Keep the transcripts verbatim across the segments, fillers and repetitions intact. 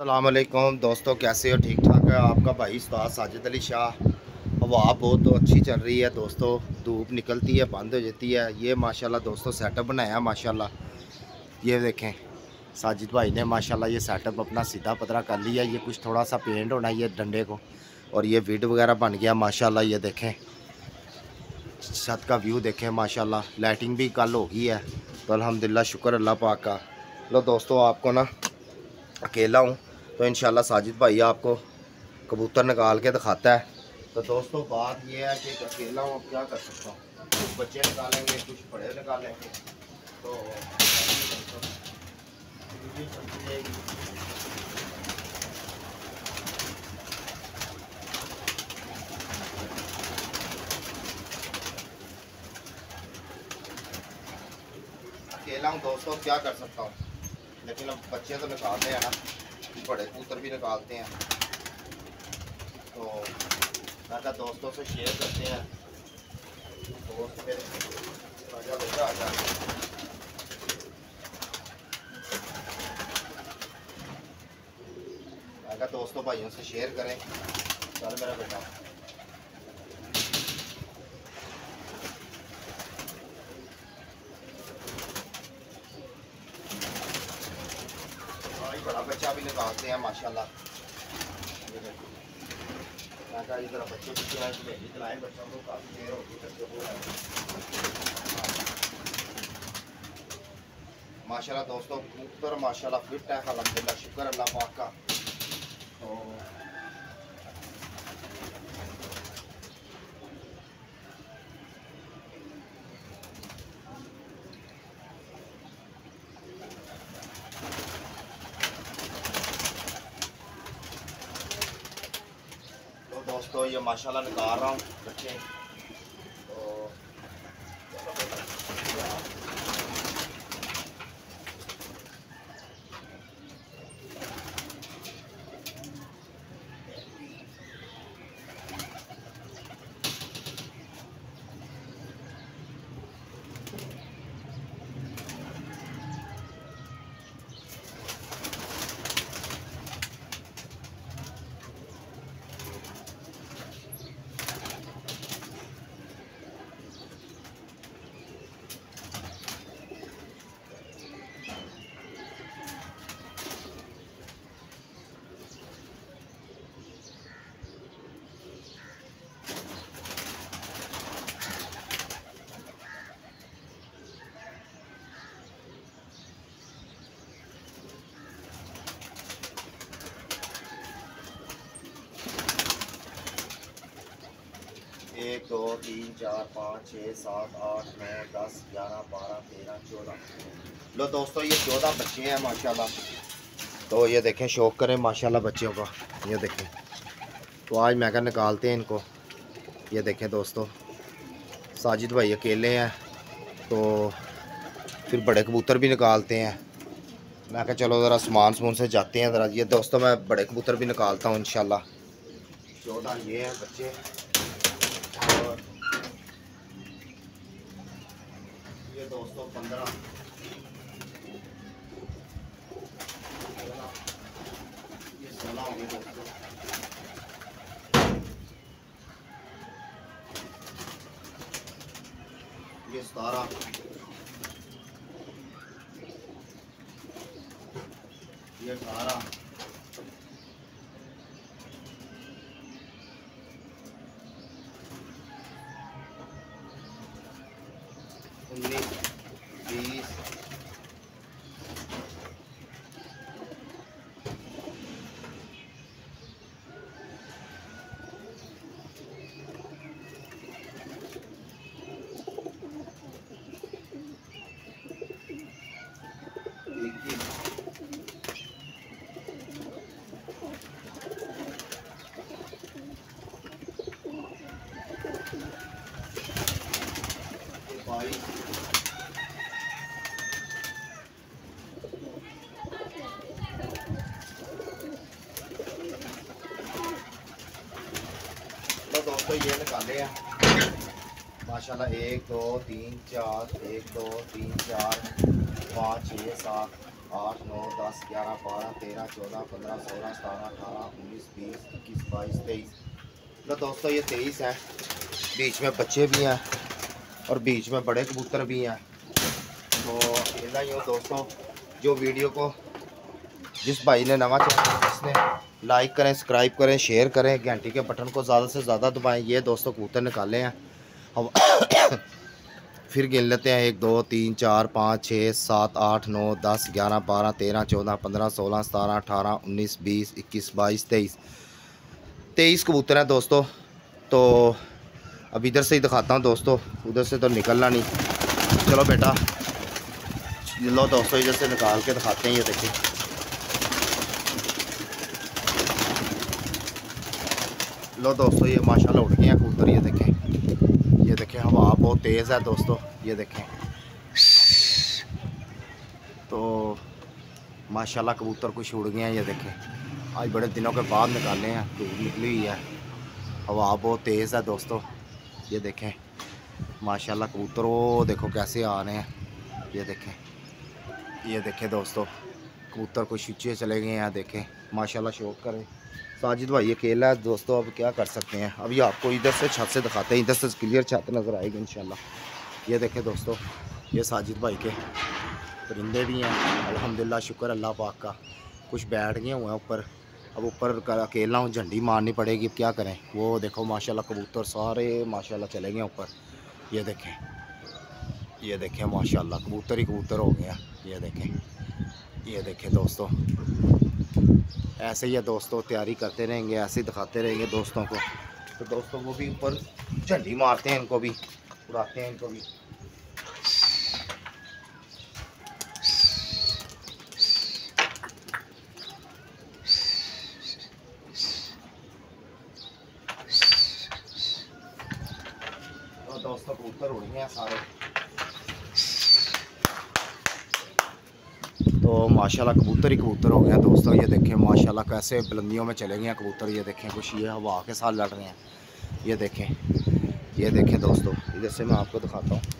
अस्सलाम वालेकुम दोस्तों, कैसे हो? ठीक ठाक है। आपका भाई उस्ताद साजिद अली शाह। हवा बहुत तो अच्छी चल रही है दोस्तों, धूप निकलती है बंद हो जाती है। ये माशाल्लाह दोस्तों सेटअप बनाया माशाल्लाह। ये देखें साजिद भाई ने माशाल्लाह ये सेटअप अपना सीधा पतरा कर लिया। ये कुछ थोड़ा सा पेंट होना है ये डंडे को, और ये विड वगैरह बन गया माशाल्लाह। ये देखें छत का व्यू देखें माशाल्लाह। लाइटिंग भी कल हो गई है तो अल्हम्दुलिल्लाह शुक्र अल्लाह पाक का। लो दोस्तों, आपको ना अकेला हूँ तो इंशाल्लाह साजिद भाई आपको कबूतर निकाल के दिखाता है। तो दोस्तों बात ये है कि अकेला हूँ, अब क्या कर सकता हूँ। कुछ बच्चे निकालेंगे, कुछ बड़े निकालेंगे, तो अकेला हूँ दोस्तों, क्या कर सकता हूँ। लेकिन अब बच्चे तो निकालते हैं ना, बड़े कबूतर भी निकालते हैं। तो मैं कहा दोस्तों से शेयर करते हैं। दोस्त फिर राजा बेटा आ जाए। मैं कहा दोस्तों भाइयों से शेयर करें। चल मेरा बेटा, बड़ा बच्चा भी निकालते हैं माशाल्लाह। मैं कहा इधर बच्चे बच्चे आए तो भेजी दिलाएं बच्चों को, काफ़ी देर होगी बच्चों को। माशाल्लाह दोस्तों कबूतर माशाल्लाह फिट है अल्हम्दुलिल्लाह शुक्र अल्लाह पाक का। तो दोस्तों ये माशाल्लाह निकाल रहा हूँ बच्चे। तो एक दो तीन चार पाँच छः सात आठ नौ दस ग्यारह बारह तेरह चौदह। लो दोस्तों ये चौदह बच्चे हैं माशाल्लाह। तो ये देखें शौक करें माशाल्लाह बच्चों का। ये देखें तो आज मैं क्या निकालते हैं इनको। ये देखें दोस्तों साजिद भाई अकेले हैं तो फिर बड़े कबूतर भी निकालते हैं। मैं कहा चलो ज़रा सामान समून से जाते हैं ज़रा। ये दोस्तों मैं बड़े कबूतर भी निकालता हूँ इंशाल्लाह। चौदह ये हैं बच्चे, और ये दोस्तों पंद्रह, ये सोलह हो गए दोस्तों। ये सतारह, ये अठारह, उन्नीस, बीस, इक्कीस, बाईस, दोस्तों ये निकाले हैं माशाल्लाह। एक दो तीन चार, एक दो तीन चार पाँच छः सात आठ नौ दस ग्यारह बारह तेरह चौदह पंद्रह सोलह सतारह अठारह उन्नीस बीस इक्कीस बाईस तेईस। तो दोस्तों ये तेईस है, बीच में बच्चे भी हैं और बीच में बड़े कबूतर भी हैं। तो अकेला ही हो दोस्तों, जो वीडियो को जिस भाई ने नवा चैनल इसने लाइक करें, सब्सक्राइब करें, शेयर करें, घंटी के बटन को ज़्यादा से ज़्यादा दबाएं। ये दोस्तों कबूतर निकाले हैं हम फिर गिन लेते हैं, एक दो तीन चार पाँच छः सात आठ नौ दस ग्यारह बारह तेरह चौदह पंद्रह सोलह सतारह अठारह उन्नीस बीस इक्कीस बाईस तेईस। तेईस कबूतर हैं दोस्तों। तो अब इधर से ही दिखाता हूँ दोस्तों, उधर से तो निकलना नहीं। चलो बेटा, लो दोस्तों इधर से निकाल के दिखाते हैं। ये देखिए, लो दोस्तों ये माशाल्लाह उड़ गए हैं कबूतर। ये देखें, ये देखें, हवा बहुत तेज़ है दोस्तों। ये देखें, तो माशाल्लाह कबूतर कुछ उड़ गए हैं। ये देखें, आज बड़े दिनों के बाद निकाले हैं, धूप निकली हुई है, हवा बहुत तेज़ है दोस्तों। ये देखें माशाल्लाह कबूतर, वो देखो कैसे आ रहे हैं। ये देखें, ये देखें दोस्तों, कबूतर कुछ ऊँचे चले गए हैं। देखें माशाल्लाह, शौक करें। साजिद भाई अकेला है दोस्तों, अब क्या कर सकते हैं। अभी आपको इधर से छत से दिखाते हैं, इधर से क्लियर छत नज़र आएगी इंशाल्लाह। ये देखें दोस्तों, ये साजिद भाई के परिंदे भी हैं अल्हम्दुलिल्लाह, शुक्र अल्लाह पाक का। कुछ बैठ गए हुए हैं ऊपर, अब ऊपर अकेला हूँ, झंडी मारनी पड़ेगी, अब क्या करें। वो देखो माशाल्लाह कबूतर सारे माशाल्लाह चले गए ऊपर। ये देखें, ये देखें माशाल्लाह कबूतर ही कबूतर हो गए हैं। ये देखें, ये देखें दोस्तों, ऐसे ही है दोस्तों, तैयारी करते रहेंगे, ऐसे ही दिखाते रहेंगे दोस्तों को। तो दोस्तों वो भी ऊपर झंडी मारते हैं, इनको भी उड़ाते हैं, इनको भी। तो दोस्तों कबूतर उड़ गए हैं सारे। तो माशाल्लाह कबूतर ही कबूतर हो गया दोस्तों। ये देखें माशाल्लाह कैसे बुलंदियों में चले गए हैं कबूतर। ये देखें, कुछ ये हवा के साथ लड़ रहे हैं। ये देखें, ये देखें दोस्तों, इधर से मैं आपको दिखाता हूँ,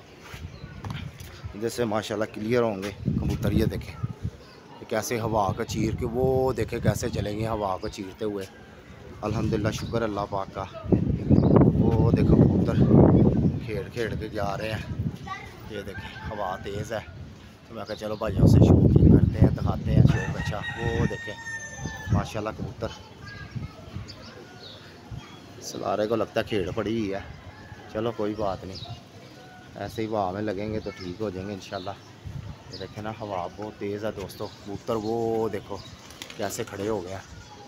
इधर से माशाल्लाह क्लियर होंगे कबूतर। ये देखें कैसे हवा का चीर के, वो देखें कैसे चले गए हवा को चीरते हुए। अल्हम्दुलिल्लाह, शुक्र अल्लाह पाक का। वो देखो कबूतर खेड़ खेड़ के जा रहे हैं। ये देखें हवा तेज़ है, तो मैं कहा चलो भाइयों से शौक ही करते हैं, दिखाते हैं शौक अच्छा। वो देखें माशाल्लाह कबूतर, सलारे को लगता है खेड़ पड़ी हुई है। चलो कोई बात नहीं, ऐसे ही हवा में लगेंगे तो ठीक हो जाएंगे इंशाल्लाह। ये देखें ना, हवा बहुत तेज़ है दोस्तों। कबूतर वो देखो कैसे खड़े हो गए।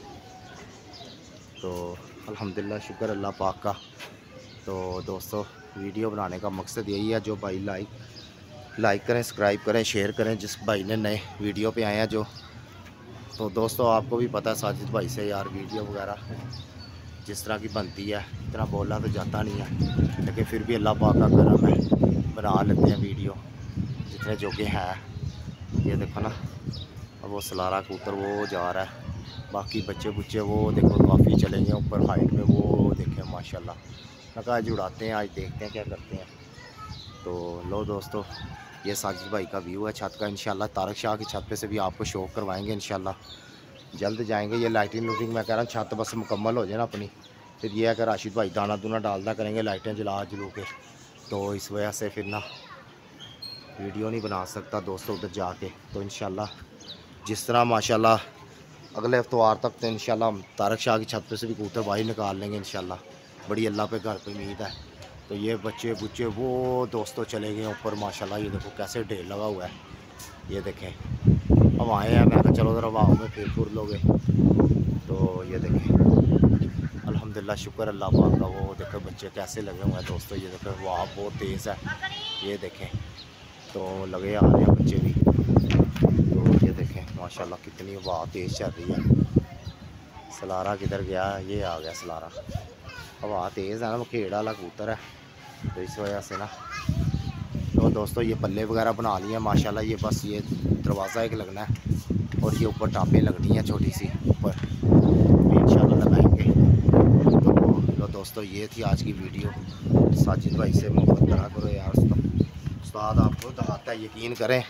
तो अल्हम्दुलिल्लाह, शुक्र अल्लाह पाक का। तो दोस्तों वीडियो बनाने का मकसद यही है, जो भाई लाइक लाइक करें, सब्सक्राइब करें, शेयर करें, जिस भाई ने नए वीडियो पे आए हैं जो। तो दोस्तों आपको भी पता है साजिद भाई से यार, वीडियो वगैरह जिस तरह की बनती है, इतना बोला तो जाता नहीं है, लेकिन फिर भी अल्लाह पाक का करम है, बना लेते हैं वीडियो जितने जोगे हैं। ये देखो ना, अब वो सलारा कबूतर वो जा रहा है, बाकी बच्चे बुच्चे वो देखो काफ़ी चले गए ऊपर हाइट में। वो देखें माशाल्लाह, मैं कहा आज उड़ाते हैं, आज देखते हैं क्या करते हैं। तो लो दोस्तों, ये साजिद भाई का व्यू है छत का। इंशाल्लाह तारक शाह की छत पे से भी आपको शो करवाएंगे इंशाल्लाह। जल्द जाएंगे। ये लाइटिंग लूटिंग मैं कह रहा हूँ छत बस मुकम्मल हो जाए ना अपनी, फिर ये अगर राशिद भाई दाना दूना डालदा करेंगे, लाइटें जला जलू के, तो इस वजह से फिर ना वीडियो नहीं बना सकता दोस्तों उधर जाके। तो इंशाल्लाह जिस तरह माशाल्लाह अगले इफ्तार तक तो इंशाल्लाह तारक शाह की छत पे से भी कबूतर बाहर निकाल लेंगे इंशाल्लाह। बड़ी अल्लाह पे घर पे उम्मीद है। तो ये बच्चे बुच्चे वो दोस्तों चले गए ऊपर माशाल्लाह। ये देखो कैसे ढेर लगा हुआ है। ये देखें हवाएँ हैं, मैं कहा चलो उधर हवाओं में फिर फुर लोगे। तो ये देखें अल्हम्दुलिल्लाह, शुक्र अल्लाह पाक का। वो देखो बच्चे कैसे लगे हुए हैं दोस्तों। ये देखो हवा बहुत तेज़ है। ये देखें तो लगे आ रहे हैं बच्चे भी। तो ये देखें माशाल्लाह कितनी हवा तेज़ चल रही है। सलारा किधर गया? ये आ गया सलारा। हवा तेज़ है ना, वो खेड़ वाला कबूतर है, तो इस वजह से ना। तो दोस्तों ये पल्ले वगैरह बना लिए हैं माशाल्लाह। ये बस ये दरवाज़ा एक लगना है और ये ऊपर टापें लगनी है छोटी सी ऊपर, इंशाल्लाह लगाएंगे। तो लो दोस्तों ये थी आज की वीडियो। साजिद भाई से मोहब्बत करा करो यार, उस्ताद आपको दिखाता है, यकीन करें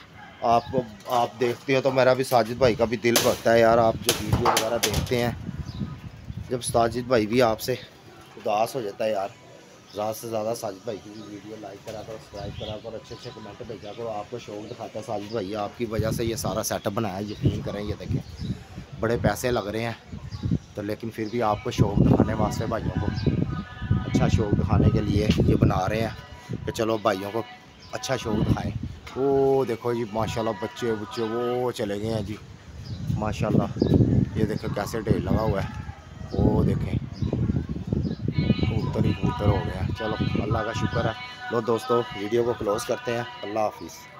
आपको आप देखते हो तो मेरा भी साजिद भाई का भी दिल भरता है यार। आप जो वीडियो वगैरह देखते हैं, जब साजिद भाई भी आपसे उदास हो जाता है यार, ज़्यादा से ज़्यादा साजिद भाई की भी वीडियो लाइक करा करो, सब्सक्राइब करा करो, अच्छे अच्छे कमेंट भेजा करो। आपको शौक दिखाता है साजिद भाई, आपकी वजह से ये सारा सेटअप बनाया है। यकीन करें, ये देखें बड़े पैसे लग रहे हैं तो लेकिन फिर भी आपको शौक दिखाने वास्ते, भाइयों को अच्छा शौक दिखाने के लिए ये बना रहे हैं कि चलो भाइयों को अच्छा शौक दिखाएं। वो देखो जी माशाल्लाह, बच्चे बच्चे वो चले गए हैं जी माशाल्लाह। ये देखें कैसे ढेर लगा हुआ है, वो देखें कबूतर ही कबूतर हो गए हैं। चलो अल्लाह का शुक्र है। लो दोस्तों, वीडियो को क्लोज़ करते हैं। अल्लाह हाफिज़।